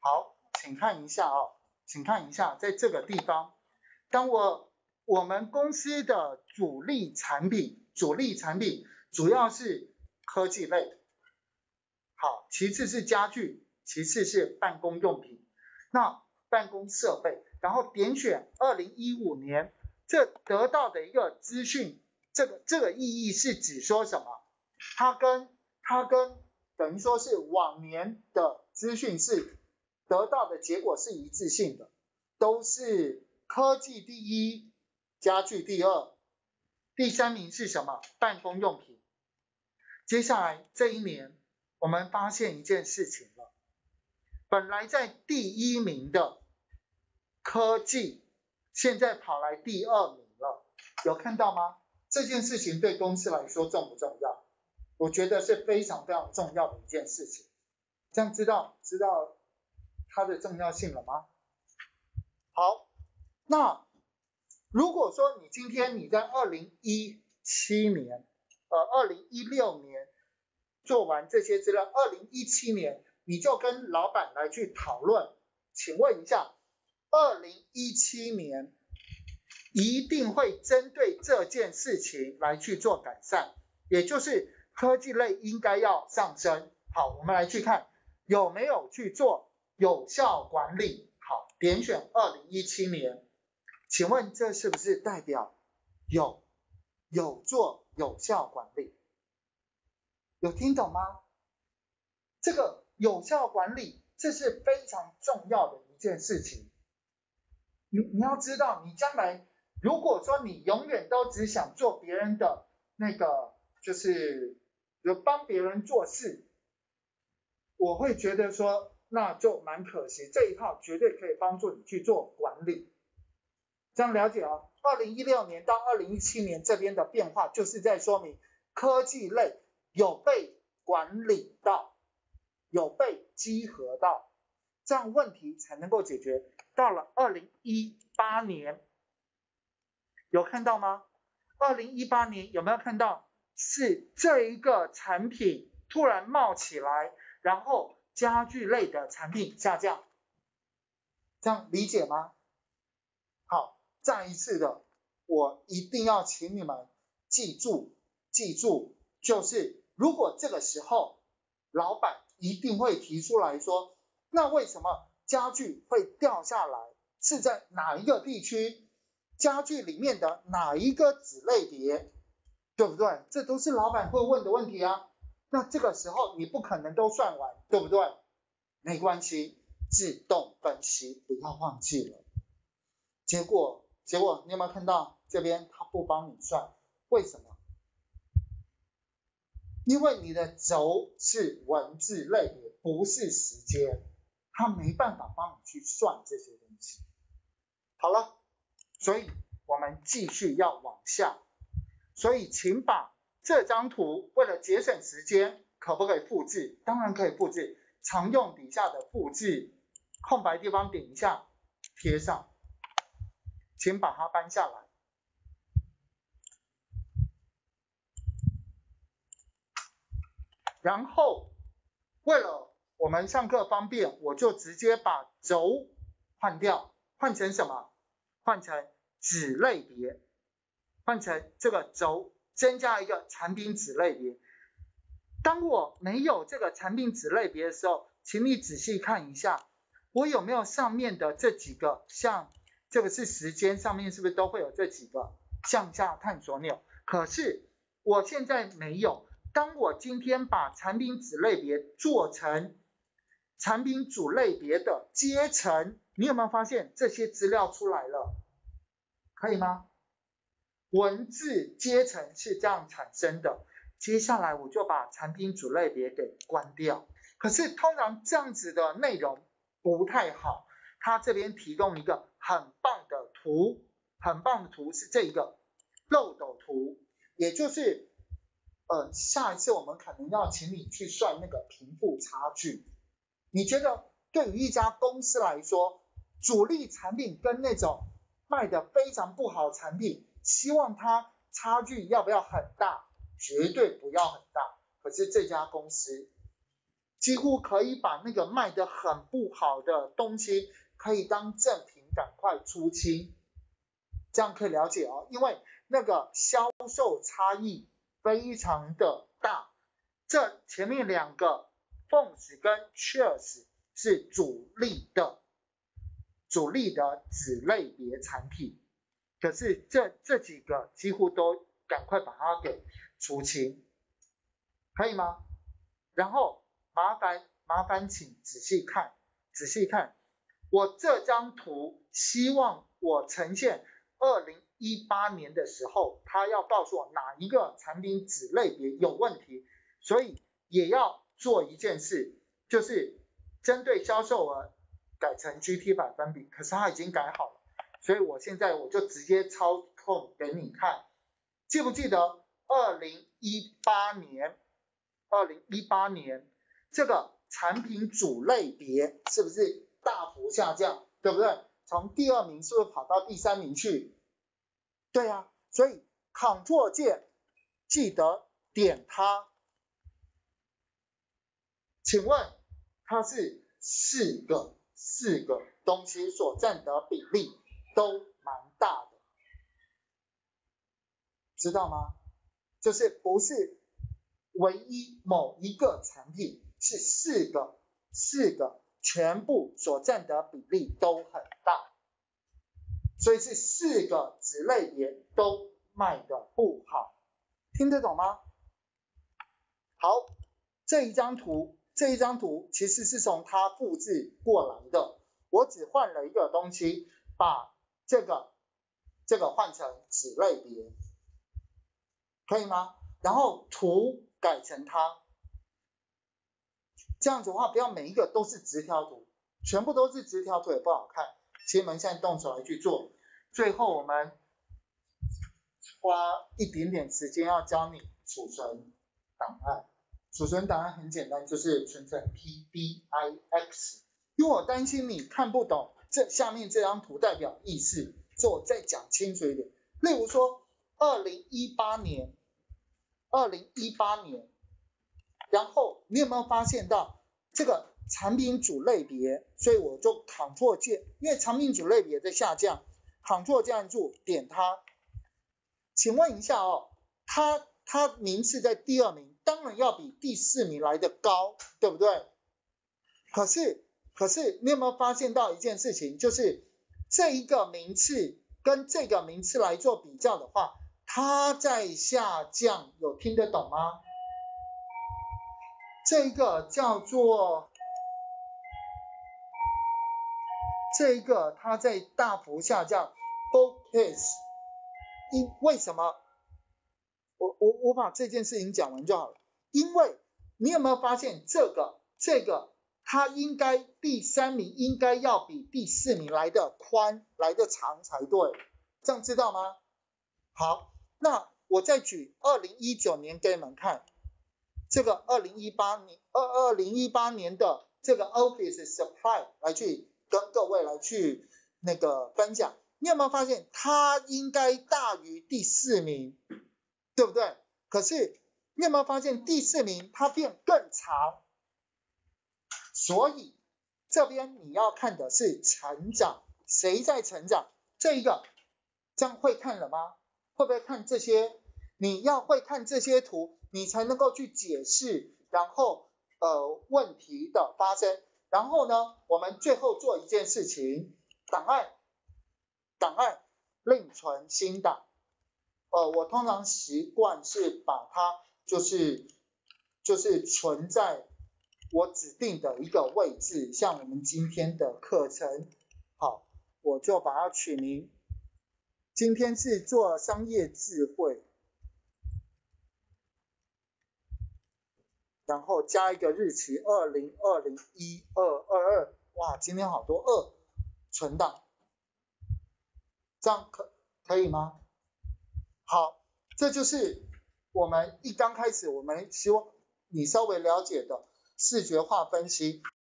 好，请看一下请看一下，在这个地方，当我们公司的主力产品主要是科技类，好，其次是家具，其次是办公用品，那办公设备，然后点选2015年，这得到的一个资讯，这个意义是指说什么？它跟等于说是往年的资讯是得到的结果是一致性的，都是科技第一，家具第二，第三名是什么？办公用品。接下来这一年，我们发现一件事情了，本来在第一名的科技，现在跑来第二名了，有看到吗？这件事情对公司来说重不重要？我觉得是非常非常重要的一件事情。这样知道它的重要性了吗？好，那如果说你今天你在2016年做完这些资料，2017年你就跟老板来去讨论，请问一下，2017年一定会针对这件事情来去做改善，也就是科技类应该要上升。好，我们来去看有没有去做有效管理。好，点选2017年，请问这是不是代表有做有效管理？有听懂吗？这个有效管理，这是非常重要的一件事情。你要知道，你将来如果说你永远都只想做别人的那个，就是帮别人做事，我会觉得说那就蛮可惜。这一套绝对可以帮助你去做管理，这样了解哦。2016年到2017年这边的变化，就是在说明科技类有被管理到，有被稽核到，这样问题才能够解决。到了2018年，有看到吗？2018年有没有看到是这一个产品突然冒起来，然后家具类的产品下降，这样理解吗？好，再一次的，我一定要请你们记住，就是如果这个时候老板一定会提出来说，那为什么家具会掉下来？是在哪一个地区？家具里面的哪一个子类别？对不对？这都是老板会问的问题啊。那这个时候你不可能都算完，对不对？没关系，自动分析，不要忘记了。结果你有没有看到这边他不帮你算？为什么？因为你的轴是文字类别，不是时间，他没办法帮你去算这些东西。好了，所以我们继续要往下，所以请把这张图为了节省时间，可不可以复制？当然可以复制，常用底下的复制，空白地方点一下，贴上，请把它搬下来。然后为了我们上课方便，我就直接把轴换掉，换成什么？换成子类别，换成这个轴，增加一个产品子类别。当我没有这个产品子类别的时候，请你仔细看一下，我有没有上面的这几个，像这个是时间，上面是不是都会有这几个向下探索钮？可是我现在没有。当我今天把产品子类别做成产品主类别的阶层，你有没有发现这些资料出来了？可以吗？文字阶层是这样产生的。接下来我就把产品主类别给关掉。可是通常这样子的内容不太好，它这边提供一个很棒的图，很棒的图是这一个漏斗图，也就是下一次我们可能要请你去算那个贫富差距。你觉得对于一家公司来说，主力产品跟那种卖的非常不好的产品，希望它差距要不要很大？绝对不要很大。可是这家公司几乎可以把那个卖得很不好的东西可以当正品赶快出清，这样可以了解哦，因为那个销售差异非常的大。这前面两个 Phones 跟 Cheers 是主力的子类别产品，可是这几个几乎都赶快把它给出清，可以吗？然后麻烦请仔细看，我这张图希望我呈现2018年的时候，他要告诉我哪一个产品子类别有问题，所以也要做一件事，就是针对销售额改成 GP 百分比，可是他已经改好了，所以我现在我就直接操控给你看。记不记得2018年这个产品主类别是不是大幅下降，对不对？从第2名是不是跑到第3名去？对啊，所以 Ctrl 键记得点它。请问它是四个东西所占的比例都蛮大的，知道吗？就是不是唯一某一个产品，是四个全部所占的比例都很大，所以是4个子类别都卖得不好，听得懂吗？好，这一张图其实是从它复制过来的，我只换了一个东西，把这个换成子类别，可以吗？然后图改成它，这样子的话不要每一个都是直条图，全部都是直条图也不好看，其实我们现在动手来去做。最后我们花一点点时间要教你储存档案。储存档案很简单，就是存成 PBIX。因为我担心你看不懂这下面这张图代表意思，所以我再讲清楚一点。例如说2018年，然后你有没有发现到这个产品组类别？所以我就 Ctrl 键，因为产品组类别在下降 ，Ctrl 键按住点它。请问一下哦，它名次在第2名，当然要比第4名来的高，对不对？可是你有没有发现到一件事情，就是这一个名次跟这个名次来做比较的话，它在下降，有听得懂吗？这个叫做它在大幅下降 ，focus， 为什么？我把这件事情讲完就好了。因为你有没有发现这个它应该第3名应该要比第4名来的宽来的长才对，这样知道吗？好，那我再举2019年给你们看，这个2018年的这个 Office Supply 来去跟各位来去那个分享，你有没有发现它应该大于第4名？对不对？可是你有没有发现第4名它变更长？所以这边你要看的是成长，谁在成长？这样会看了吗？会不会看这些？你要会看这些图，你才能够去解释，然后问题的发生。然后呢，我们最后做一件事情，档案另存新档。我通常习惯是把它就是存在我指定的一个位置，像我们今天的课程，好，我就把它取名，今天是做商业智慧，然后加一个日期20201222，哇，今天好多2，存档，这样可以吗？好，这就是我们刚开始我们希望你稍微了解的视觉化分析。